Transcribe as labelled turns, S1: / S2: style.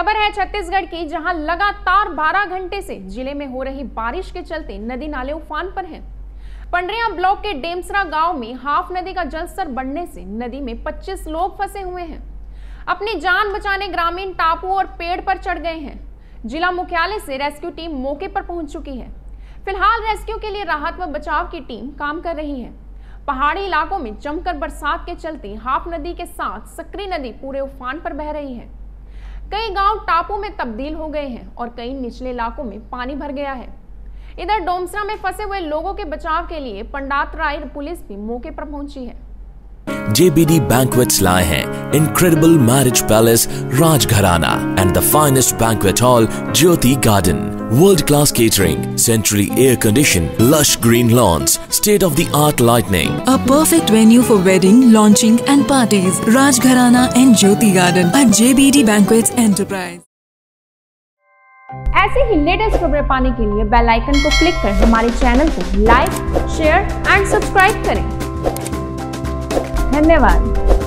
S1: खबर है छत्तीसगढ़ की, जहां लगातार 12 घंटे से जिले में हो रही बारिश के चलते नदी नाले उफान पर हैं। पंडरिया ब्लॉक के डेमसरा गांव में हाफ नदी का जलस्तर बढ़ने से नदी में 25 लोग फंसे हुए हैं। अपनी जान बचाने ग्रामीण टापू और पेड़ पर चढ़ गए हैं। जिला मुख्यालय से रेस्क्यू टीम मौके पर पहुंच चुकी है। फिलहाल रेस्क्यू के लिए राहत व बचाव की टीम काम कर रही है। पहाड़ी इलाकों में जमकर बरसात के चलते हाफ नदी के साथ सकरी नदी पूरे उफान पर बह रही है। कई गांव टापू में तब्दील हो गए हैं और कई निचले इलाकों में पानी भर गया है। इधर डोमसरा में फंसे हुए लोगों के बचाव के लिए पंडातराई पुलिस भी मौके पर पहुंची है।
S2: JBD Banquets लाए हैं incredible marriage palace Rajgharana and the finest banquet hall Jyoti Garden. World-class catering, centrally air-conditioned, lush green lawns, state-of-the-art lighting.
S3: A perfect venue for wedding, launching and parties. Rajgharana and Jyoti Garden at JBD Banquets Enterprise.
S1: ऐसे ही latest खबरें पाने के लिए bell icon को click कर हमारे channel को like, share and subscribe करें। धन्यवाद।